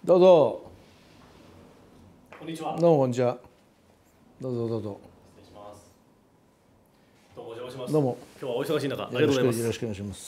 どうぞ。 こんにちは。 どうもこんにちは。どうぞどうぞ。 失礼します。どうもお邪魔します。 どうも。 今日はお忙しい中、ありがとよろしくうございます。 よろしくお願いします。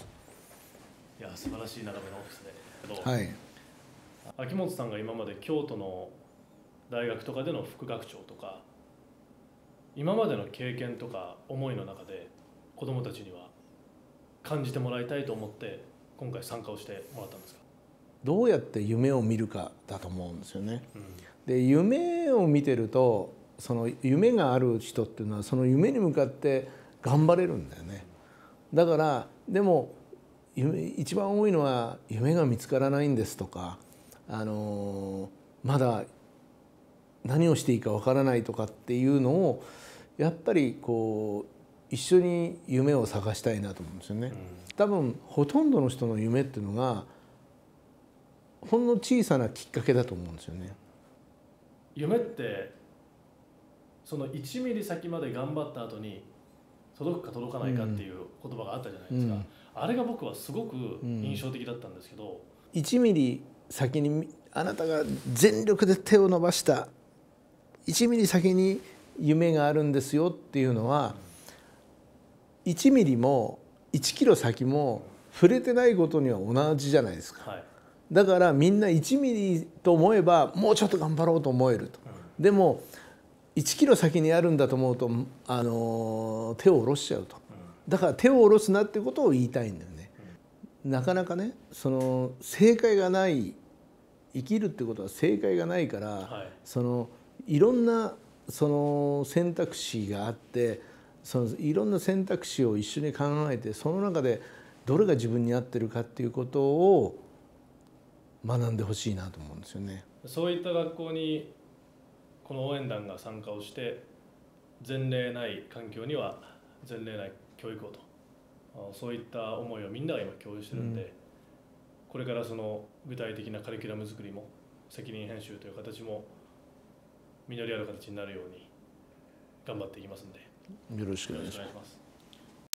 いや、素晴らしい眺めのオフィスで。 はい。 秋元さんが今まで京都の大学とかでの副学長とか、今までの経験とか思いの中で子どもたちには感じてもらいたいと思って今回参加をしてもらったんですか。 どうやって夢を見るかだと思うんですよね。 うん、 で、夢を見てると、その夢がある人っていうのはその夢に向かって頑張れるんだよね。だからでも一番多いのは夢が見つからないんですとか、まだ何をしていいかわからないとかっていうのをやっぱりこう一緒に夢を探したいなと思うんですよね。多分ほとんどの人の夢っていうのがほんの小さなきっかけだと思うんですよね。 夢ってその1ミリ先まで頑張った後に届くか届かないかっていう言葉があったじゃないですか、あれが僕はすごく印象的だったんですけど、 1ミリ先にあなたが全力で手を伸ばした1ミリ先に夢があるんですよっていうのは1ミリも1キロ先も触れてないことには同じじゃないですか。 はい、 だからみんな1ミリと思えばもうちょっと頑張ろうと思えると。でも1キロ先にあるんだと思うと、手を下ろしちゃうと。だから手を下ろすなっていうことを言いたいんだよね。なかなかね、その正解がない、生きるってことは正解がないから、 はい、 そのいろんなその選択肢があって、そのいろんな選択肢を一緒に考えて、その中でどれが自分に合ってるかっていうことを学んでほしいなと思うんですよね。 そういった学校にこの応援団が参加をして前例ない環境には前例ない教育をと、そういった思いをみんなが今共有してるんで、これからその具体的なカリキュラム作りも責任編集という形も実りある形になるように頑張っていきますんでよろしくお願いします。 よろしくお願いします。